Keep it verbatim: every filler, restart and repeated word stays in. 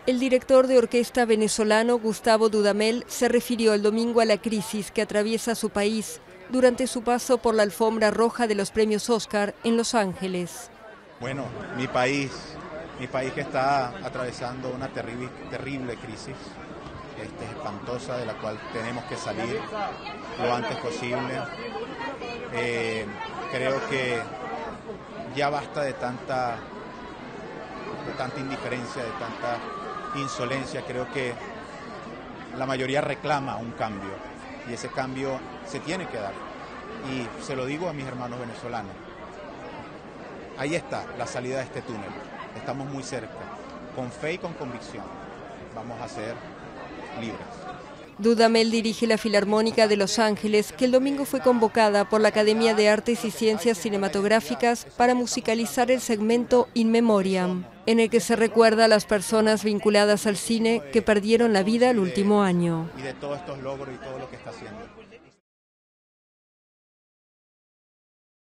El director de orquesta venezolano Gustavo Dudamel se refirió el domingo a la crisis que atraviesa su país durante su paso por la alfombra roja de los premios Oscar en Los Ángeles. Bueno, mi país, mi país que está atravesando una terrible, terrible crisis, este, espantosa, de la cual tenemos que salir lo antes posible. Eh, creo que ya basta de tanta, de tanta indiferencia, de tanta insolencia. Creo que la mayoría reclama un cambio y ese cambio se tiene que dar. Y se lo digo a mis hermanos venezolanos. Ahí está la salida de este túnel. Estamos muy cerca. Con fe y con convicción vamos a ser libres. Dudamel dirige la Filarmónica de Los Ángeles, que el domingo fue convocada por la Academia de Artes y Ciencias Cinematográficas para musicalizar el segmento In Memoriam, en el que se recuerda a las personas vinculadas al cine que perdieron la vida el último año. Y de todos estos logros y todo lo que está haciendo.